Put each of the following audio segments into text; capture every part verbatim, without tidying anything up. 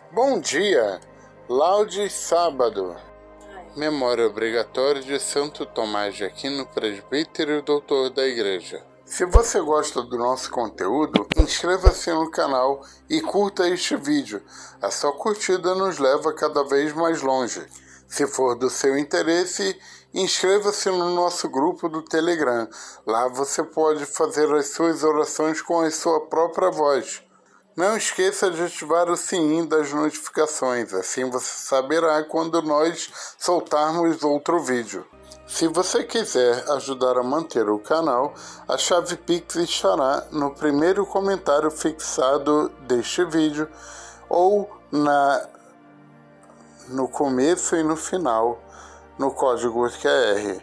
Bom dia, laude sábado. Memória obrigatória de Santo Tomás de Aquino, presbítero e doutor da Igreja. Se você gosta do nosso conteúdo, inscreva-se no canal e curta este vídeo. A sua curtida nos leva cada vez mais longe. Se for do seu interesse, inscreva-se no nosso grupo do Telegram. Lá você pode fazer as suas orações com a sua própria voz. Não esqueça de ativar o sininho das notificações, assim você saberá quando nós soltarmos outro vídeo. Se você quiser ajudar a manter o canal, a chave Pix estará no primeiro comentário fixado deste vídeo ou na, no começo e no final, no código Q R.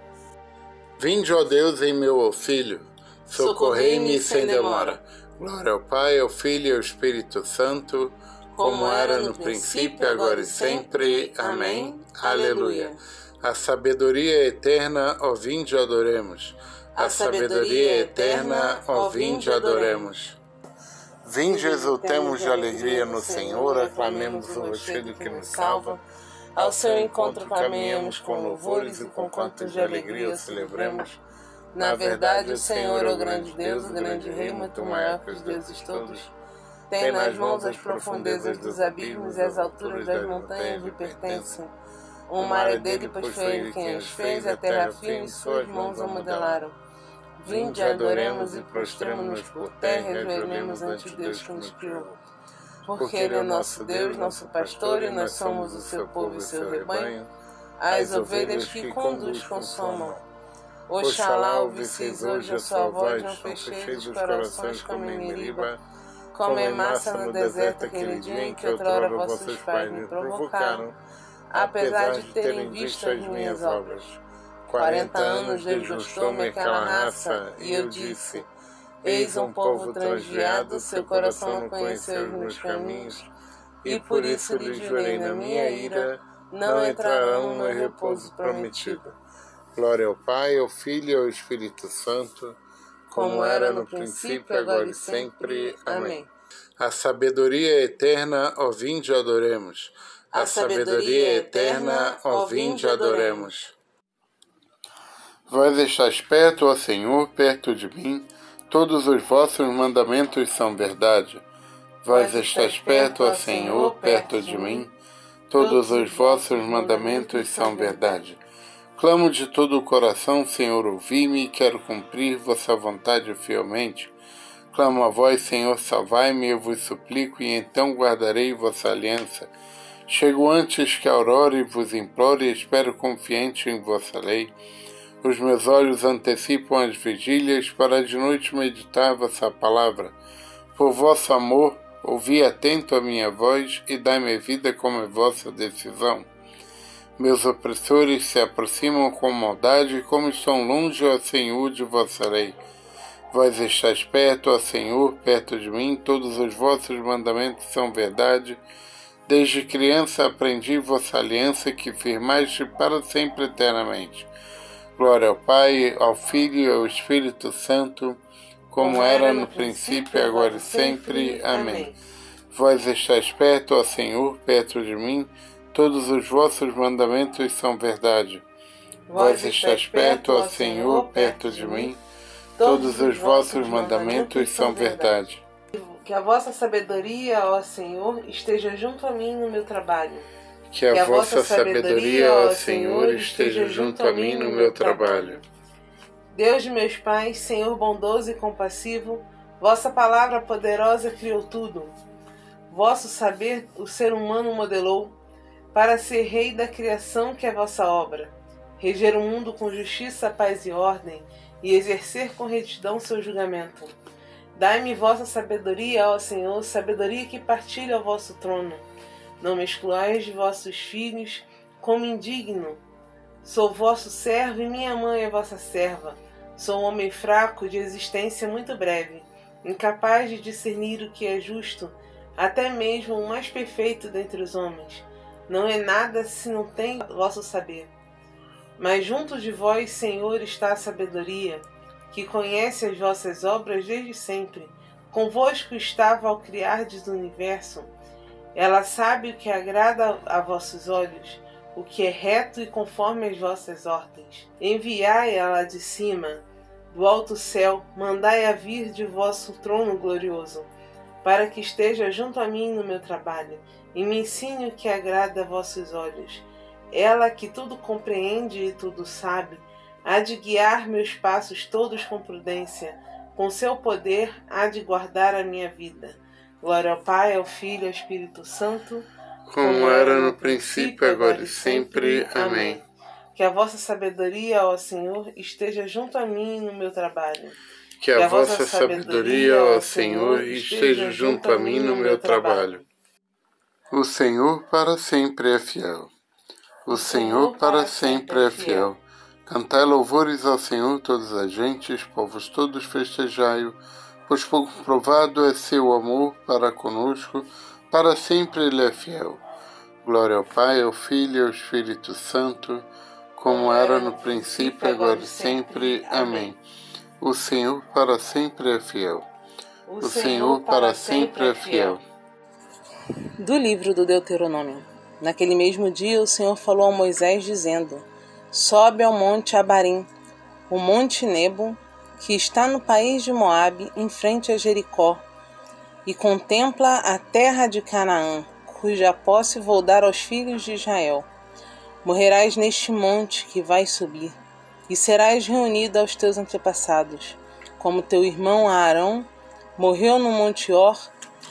Vinde, ó Deus, em meu auxílio, socorrei-me sem demora. Glória ao Pai, ao Filho e ao Espírito Santo, como era no princípio, agora e sempre. Amém. Aleluia. A sabedoria eterna, ó vinde e adoremos. A sabedoria eterna, ó vinde e adoremos. Vinde, exultemos de alegria no Senhor, aclamemos o rochedo que nos salva. Ao seu encontro caminhamos com louvores e com cantos de alegria celebremos. Na verdade, o Senhor é o grande Deus, o grande Rei, muito maior que os deuses todos. Tem nas mãos as profundezas dos abismos e as alturas das montanhas lhe pertencem. O mar é dele, pois foi ele quem as fez, a terra firme e suas mãos a modelaram. Vinde, adoremos e prostremo-nos por terra e ajoelhemos ante Deus que nos criou. Porque ele é nosso Deus, nosso pastor, e nós somos o seu povo e seu rebanho, as ovelhas que conduz com sua mão. Oxalá ouvisseis hoje a sua voz, não fecheis os corações como em Meriba, como em Massa no deserto aquele dia em que outrora vossos pais me provocaram, apesar de terem visto as minhas obras. Quarenta anos desgostou-me aquela raça, e eu disse, eis um povo transviado, seu coração não conheceu os meus caminhos, e por isso lhes jurei na minha ira, não entrarão no repouso prometido. Glória ao Pai, ao Filho e ao Espírito Santo, como era no princípio, agora e sempre. Amém. A sabedoria eterna, ó vinde e adoremos. A sabedoria eterna, ó vinde e adoremos. Vós estáis perto, ó Senhor, perto de mim, todos os vossos mandamentos são verdade. Vós estáis perto, ó Senhor, perto de mim, todos os vossos mandamentos são verdade. Clamo de todo o coração, Senhor, ouvi-me, e quero cumprir vossa vontade fielmente. Clamo a vós, Senhor, salvai-me, eu vos suplico, e então guardarei vossa aliança. Chego antes que a aurora e vos imploro, e espero confiante em vossa lei. Os meus olhos antecipam as vigílias, para de noite meditar vossa palavra. Por vosso amor, ouvi atento a minha voz, e dai-me vida como é vossa decisão. Meus opressores se aproximam com maldade, como estão longe, ó Senhor, de vossa lei. Vós estáis perto, ó Senhor, perto de mim, todos os vossos mandamentos são verdade. Desde criança aprendi vossa aliança, que firmaste para sempre eternamente. Glória ao Pai, ao Filho e ao Espírito Santo, como era no princípio, agora e sempre. Amém. Vós estáis perto, ó Senhor, perto de mim, todos os vossos mandamentos são verdade. Vós estáis perto, ó Senhor, perto de mim, todos os vossos mandamentos são verdade. Que a vossa sabedoria, ó Senhor, esteja junto a mim no meu trabalho. Que a, que a vossa sabedoria, ó Senhor, esteja junto a mim no meu trabalho. Deus de meus pais, Senhor bondoso e compassivo, vossa palavra poderosa criou tudo. Vosso saber o ser humano modelou, para ser rei da criação que é vossa obra, reger o mundo com justiça, paz e ordem, e exercer com retidão seu julgamento. Dai-me vossa sabedoria, ó Senhor, sabedoria que partilha o vosso trono. Não me excluais de vossos filhos, como indigno. Sou vosso servo e minha mãe é vossa serva. Sou um homem fraco, de existência muito breve, incapaz de discernir o que é justo, até mesmo o mais perfeito dentre os homens. Não é nada se não tem vosso saber. Mas junto de vós, Senhor, está a sabedoria, que conhece as vossas obras desde sempre. Convosco estava ao criardes o universo. Ela sabe o que agrada a vossos olhos, o que é reto e conforme as vossas ordens. Enviai ela de cima, do alto céu, mandai-a vir de vosso trono glorioso, para que esteja junto a mim no meu trabalho, e me ensine o que agrada a vossos olhos. Ela que tudo compreende e tudo sabe, há de guiar meus passos todos com prudência, com seu poder há de guardar a minha vida. Glória ao Pai, ao Filho e ao Espírito Santo, como era no princípio, agora e sempre. Amém. Que a vossa sabedoria, ó Senhor, esteja junto a mim no meu trabalho. Que a vossa sabedoria, ó Senhor, esteja junto a mim no meu trabalho. O Senhor para sempre é fiel. O Senhor para sempre é fiel. Cantai louvores ao Senhor todas as gentes, povos todos festejai-o, pois pouco provado é seu amor para conosco, para sempre ele é fiel. Glória ao Pai, ao Filho e ao Espírito Santo, como era no princípio, agora e sempre. Amém. O Senhor para sempre é fiel. O Senhor para sempre é fiel. Do livro do Deuteronômio. Naquele mesmo dia o Senhor falou a Moisés dizendo: sobe ao monte Abarim, o monte Nebo, que está no país de Moabe, em frente a Jericó, e contempla a terra de Canaã, cuja posse vou dar aos filhos de Israel. Morrerás neste monte que vais subir, e serás reunido aos teus antepassados, como teu irmão Aarão morreu no monte Hor,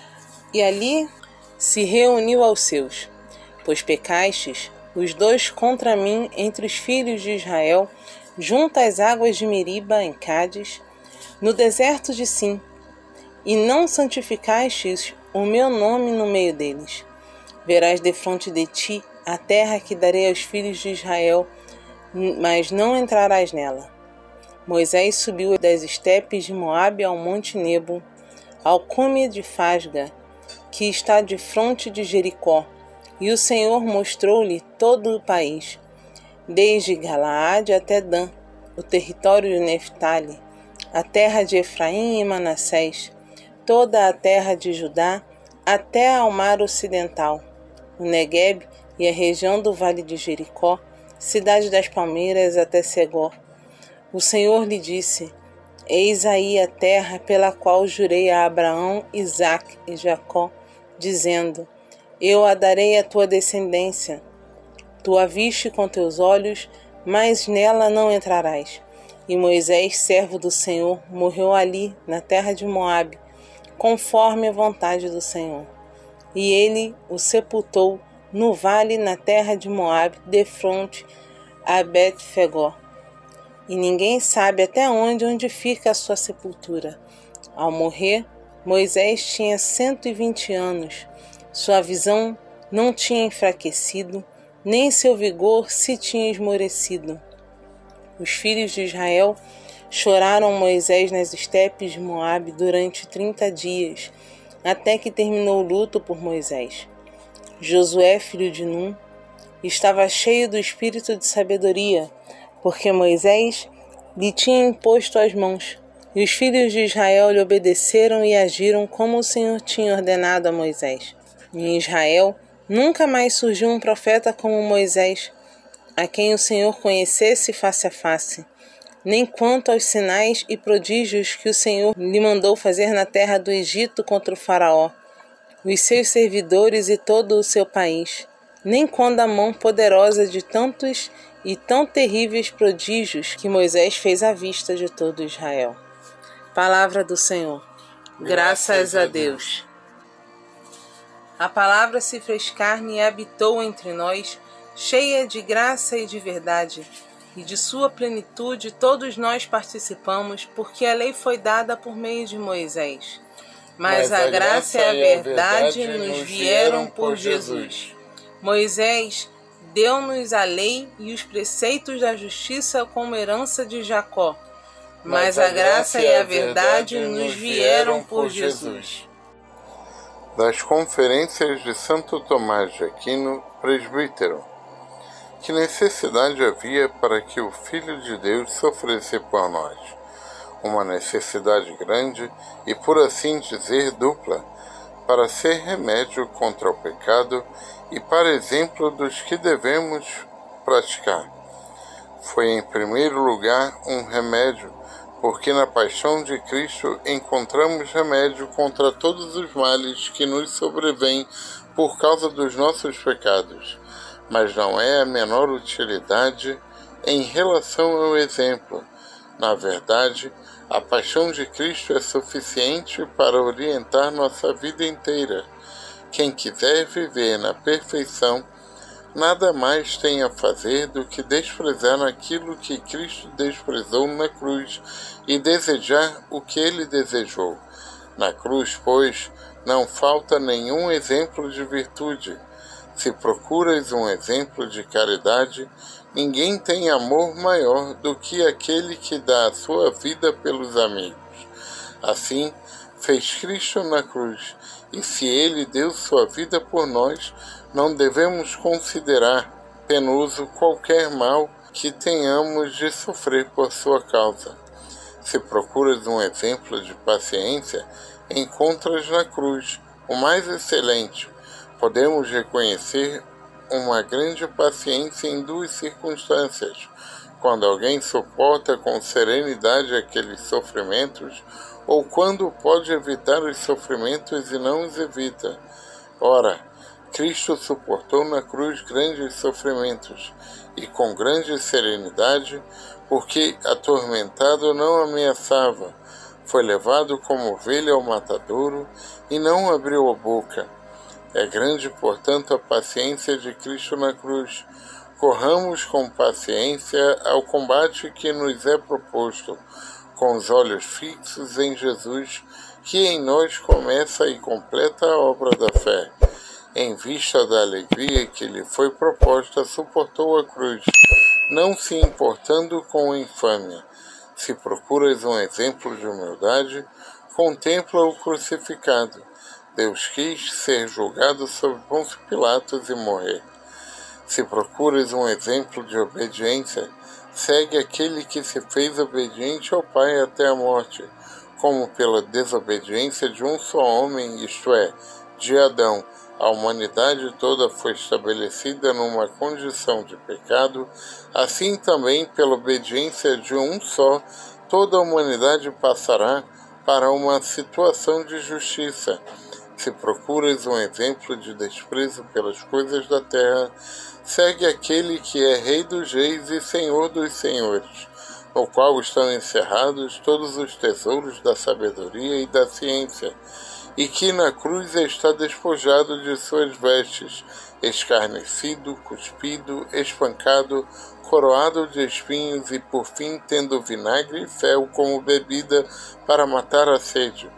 e ali se reuniu aos seus. Pois pecastes, os dois contra mim entre os filhos de Israel, junto às águas de Meriba, em Cádiz, no deserto de Sim, e não santificastes o meu nome no meio deles. Verás defronte de ti a terra que darei aos filhos de Israel, mas não entrarás nela. Moisés subiu das estepes de Moabe ao monte Nebo, ao cume de Fasga, que está defronte de Jericó, e o Senhor mostrou-lhe todo o país, desde Galaade até Dan, o território de Neftali, a terra de Efraim e Manassés, toda a terra de Judá, até ao mar ocidental, o Negueb e a região do vale de Jericó, cidade das palmeiras até Segó. O Senhor lhe disse: eis aí a terra pela qual jurei a Abraão, Isaque e Jacó, dizendo: eu a darei à tua descendência. Tu a viste com teus olhos, mas nela não entrarás. E Moisés, servo do Senhor, morreu ali, na terra de Moabe, conforme a vontade do Senhor. E ele o sepultou no vale, na terra de Moabe, defronte a Bet-fegó. E ninguém sabe até onde, onde fica a sua sepultura. Ao morrer, Moisés tinha cento e vinte anos. Sua visão não tinha enfraquecido, nem seu vigor se tinha esmorecido. Os filhos de Israel choraram Moisés nas estepes de Moabe durante trinta dias, até que terminou o luto por Moisés. Josué, filho de Num, estava cheio do espírito de sabedoria, porque Moisés lhe tinha imposto as mãos, e os filhos de Israel lhe obedeceram e agiram como o Senhor tinha ordenado a Moisés. Em Israel nunca mais surgiu um profeta como Moisés, a quem o Senhor conhecesse face a face, nem quanto aos sinais e prodígios que o Senhor lhe mandou fazer na terra do Egito contra o faraó, os seus servidores e todo o seu país, nem quando a mão poderosa de tantos e tão terríveis prodígios que Moisés fez à vista de todo Israel. Palavra do Senhor. Graças a Deus. A palavra se fez carne e habitou entre nós, cheia de graça e de verdade, e de sua plenitude todos nós participamos, porque a lei foi dada por meio de Moisés. Mas, Mas a, a graça e a verdade, verdade nos vieram por Jesus. Moisés deu-nos a lei e os preceitos da justiça como herança de Jacó. Mas, Mas a graça e a verdade nos vieram por Jesus. Das Conferências de Santo Tomás de Aquino, presbítero. Que necessidade havia para que o Filho de Deus sofresse por nós? Uma necessidade grande e, por assim dizer, dupla, para ser remédio contra o pecado e para exemplo dos que devemos praticar. Foi em primeiro lugar um remédio, porque na paixão de Cristo encontramos remédio contra todos os males que nos sobrevêm por causa dos nossos pecados, mas não é a menor utilidade em relação ao exemplo. Na verdade, a paixão de Cristo é suficiente para orientar nossa vida inteira. Quem quiser viver na perfeição, nada mais tem a fazer do que desprezar aquilo que Cristo desprezou na cruz e desejar o que ele desejou. Na cruz, pois, não falta nenhum exemplo de virtude. Se procuras um exemplo de caridade, ninguém tem amor maior do que aquele que dá a sua vida pelos amigos. Assim, fez Cristo na cruz, e se ele deu sua vida por nós, não devemos considerar penoso qualquer mal que tenhamos de sofrer por sua causa. Se procuras um exemplo de paciência, encontras na cruz o mais excelente. Podemos reconhecer uma grande paciência em duas circunstâncias: quando alguém suporta com serenidade aqueles sofrimentos, ou quando pode evitar os sofrimentos e não os evita. Ora, Cristo suportou na cruz grandes sofrimentos, e com grande serenidade, porque atormentado não ameaçava, foi levado como ovelha ao matadouro e não abriu a boca. É grande, portanto, a paciência de Cristo na cruz. Corramos com paciência ao combate que nos é proposto, com os olhos fixos em Jesus, que em nós começa e completa a obra da fé. Em vista da alegria que lhe foi proposta, suportou a cruz, não se importando com a infâmia. Se procuras um exemplo de humildade, contempla o crucificado. Deus quis ser julgado sob Pôncio Pilatos e morrer. Se procuras um exemplo de obediência, segue aquele que se fez obediente ao Pai até a morte, como pela desobediência de um só homem, isto é, de Adão, a humanidade toda foi estabelecida numa condição de pecado, assim também pela obediência de um só, toda a humanidade passará para uma situação de justiça. Se procuras um exemplo de desprezo pelas coisas da terra, segue aquele que é Rei dos Reis e Senhor dos Senhores, no qual estão encerrados todos os tesouros da sabedoria e da ciência, e que na cruz está despojado de suas vestes, escarnecido, cuspido, espancado, coroado de espinhos e, por fim, tendo vinagre e fel como bebida para matar a sede.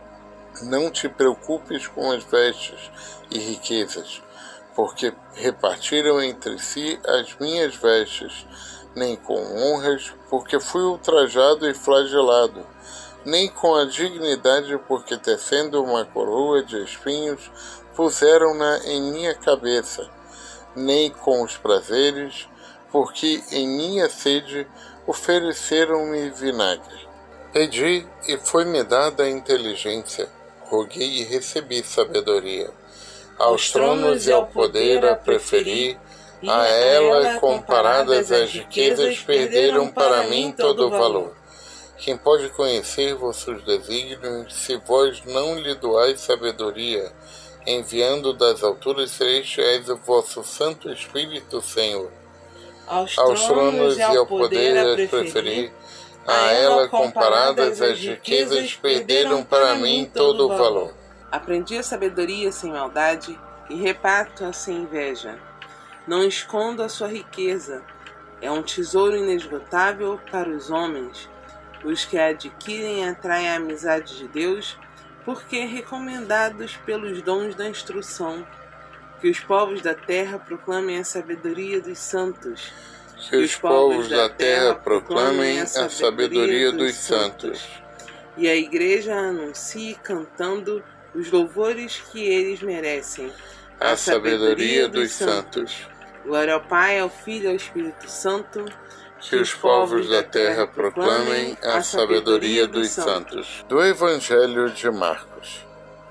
Não te preocupes com as vestes e riquezas, porque repartiram entre si as minhas vestes, nem com honras, porque fui ultrajado e flagelado, nem com a dignidade, porque tecendo uma coroa de espinhos, puseram-na em minha cabeça, nem com os prazeres, porque em minha sede ofereceram-me vinagre. Pedi e foi-me dada a inteligência, roguei e recebi sabedoria. Aos tronos e ao poder a preferi, a ela comparadas as riquezas perderam para mim todo o valor. Quem pode conhecer vossos desígnios, se vós não lhe doais sabedoria, enviando das alturas celestiais o vosso Santo Espírito, Senhor? Aos, Aos tronos e ao poder a preferi, a ela comparadas as riquezas perderam para mim todo o valor. Aprendi a sabedoria sem maldade e reparto-a sem inveja. Não escondo a sua riqueza, é um tesouro inesgotável para os homens. Os que a adquirem atraem a amizade de Deus, porque recomendados pelos dons da instrução. Que os povos da terra proclamem a sabedoria dos santos. Que os povos da terra proclamem a sabedoria dos santos. E a igreja anuncie cantando os louvores que eles merecem. A sabedoria dos santos. Glória ao Pai, ao Filho e ao Espírito Santo. Que os povos da terra proclamem a sabedoria dos santos. Do Evangelho de Marcos.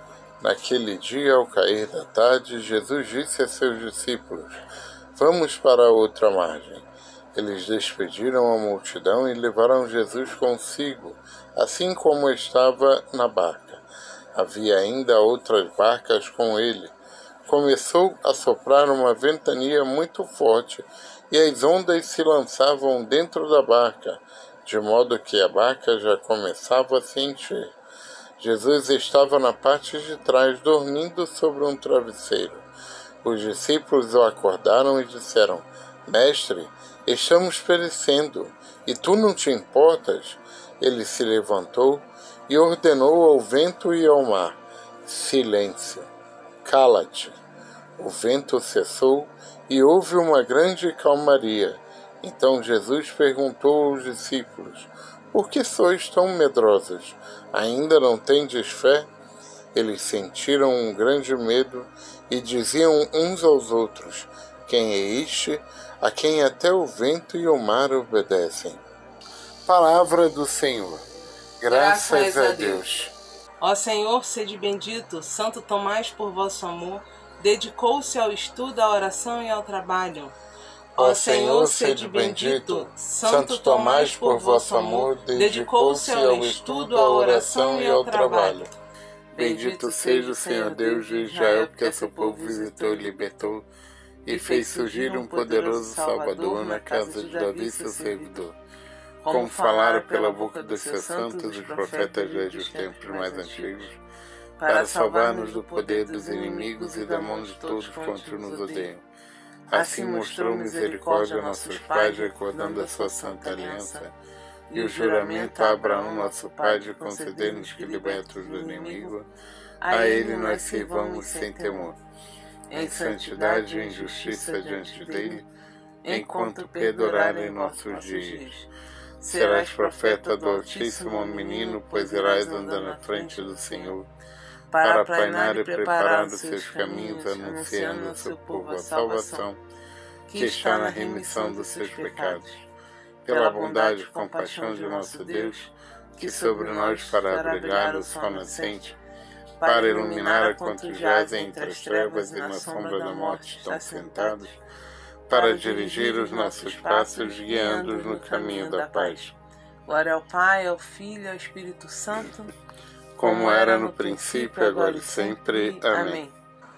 Naquele dia, ao cair da tarde, Jesus disse a seus discípulos: Vamos para a outra margem. Eles despediram a multidão e levaram Jesus consigo, assim como estava na barca. Havia ainda outras barcas com ele. Começou a soprar uma ventania muito forte e as ondas se lançavam dentro da barca, de modo que a barca já começava a se encher. Jesus estava na parte de trás, dormindo sobre um travesseiro. Os discípulos o acordaram e disseram: Mestre, estamos perecendo, e tu não te importas? Ele se levantou e ordenou ao vento e ao mar: Silêncio, cala-te. O vento cessou e houve uma grande calmaria. Então Jesus perguntou aos discípulos: Por que sois tão medrosos? Ainda não tendes fé? Eles sentiram um grande medo e diziam uns aos outros: Quem é este, a quem até o vento e o mar obedecem? Palavra do Senhor. Graças, Graças a Deus. Ó Senhor, sede bendito, Santo Tomás, por vosso amor, dedicou-se ao estudo, à oração e ao trabalho. Ó Senhor, sede bendito, Santo Tomás, por vosso amor, dedicou-se ao estudo, à oração e ao trabalho. Bendito seja o Senhor Deus de Israel, porque a seu povo visitou e libertou, e fez surgir um poderoso Salvador na casa de Davi, seu servidor. Como falaram pela boca dos seus santos os profetas desde os tempos mais antigos, para salvar-nos do poder dos inimigos e da mão de todos quantos nos odeiam. Assim mostrou misericórdia a nossos pais, recordando a sua santa aliança, e o juramento a Abraão, nosso pai, de conceder-nos que, libertos do inimigo, a ele nós sirvamos sem temor, em santidade e em justiça diante dele, enquanto perdurarem nossos dias. Serás profeta do Altíssimo, menino, pois irás andar na frente do Senhor, para aplainar e preparar os seus caminhos, anunciando ao seu povo a salvação, que está na remissão dos seus pecados. Pela bondade e compaixão de nosso Deus, que sobre nós fará brilhar o sol nascente, para iluminar a quantos jazem entre as trevas e na sombra da morte estão sentados, para dirigir os nossos passos, guiando-os no caminho da paz. Glória ao Pai, ao Filho e ao Espírito Santo, como era no princípio, agora e sempre. Amém.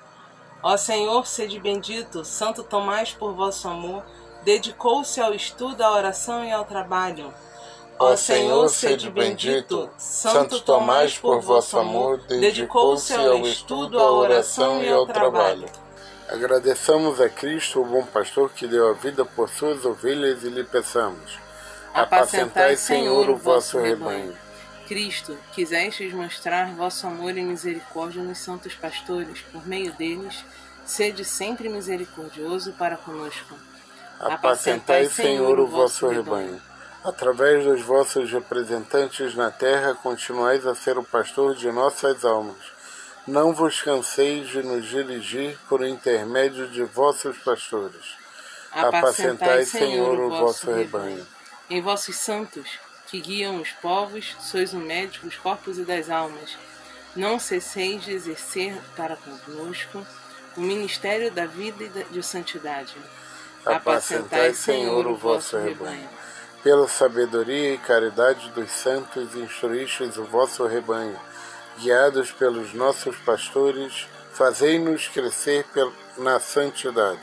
Ó Senhor, sede bendito, Santo Tomás, por vosso amor, dedicou-se ao estudo, à oração e ao trabalho. Ó Senhor, sede bendito, Santo Tomás, por vosso amor, dedicou-se ao estudo, à oração e ao trabalho. Agradeçamos a Cristo, o bom pastor, que deu a vida por suas ovelhas, e lhe peçamos: apacentai, Senhor, o vosso rebanho. Cristo, quisestes mostrar vosso amor e misericórdia nos santos pastores, por meio deles, sede sempre misericordioso para conosco. Apacentai, Senhor, o vosso rebanho. Através dos vossos representantes na terra, continuais a ser o pastor de nossas almas. Não vos canseis de nos dirigir por intermédio de vossos pastores. Apacentai, Senhor, o vosso rebanho. Em vossos santos, que guiam os povos, sois o médico dos corpos e das almas. Não cesseis de exercer para conosco o ministério da vida e de santidade. Apacentai, Senhor, o vosso rebanho. Pela sabedoria e caridade dos santos, instruístes o vosso rebanho. Guiados pelos nossos pastores, fazei-nos crescer na santidade.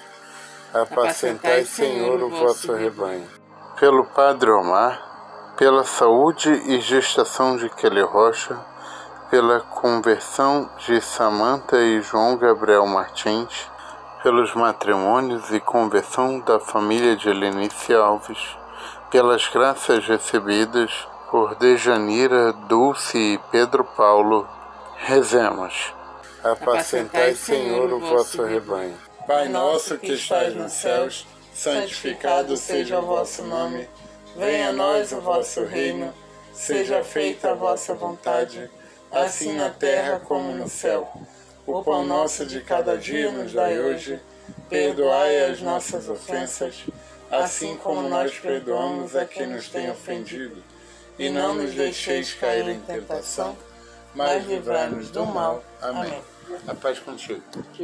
Apacentai, Senhor, o vosso rebanho. Pelo Padre Omar, pela saúde e gestação de Kelly Rocha, pela conversão de Samanta e João Gabriel Martins, pelos matrimônios e conversão da família de Helenice Alves, pelas graças recebidas por Dejanira, Dulce e Pedro Paulo, rezemos. Apacentai, Senhor, o vosso rebanho. Pai nosso que estais nos céus, santificado seja o vosso nome. Venha a nós o vosso reino. Seja feita a vossa vontade, assim na terra como no céu. O pão nosso de cada dia nos dai hoje. Perdoai as nossas ofensas, assim como nós perdoamos a quem nos tem ofendido. E não nos deixeis cair em tentação, mas livrai-nos do mal. Amém. A paz contigo.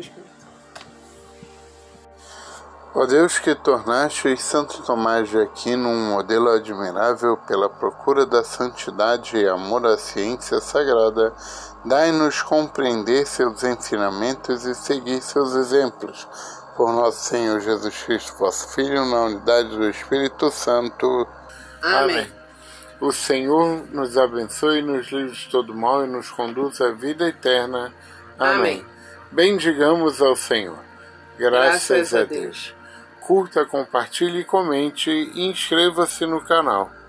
Ó Deus, que tornaste Santo Tomás de Aquino um modelo admirável pela procura da santidade e amor à ciência sagrada, dai-nos compreender seus ensinamentos e seguir seus exemplos. Por nosso Senhor Jesus Cristo, vosso Filho, na unidade do Espírito Santo. Amém. O Senhor nos abençoe, nos livre de todo mal e nos conduz à vida eterna. Amém. Amém. Bendigamos ao Senhor. Graças, Graças a a Deus. Deus. Curta, compartilhe, comente e inscreva-se no canal.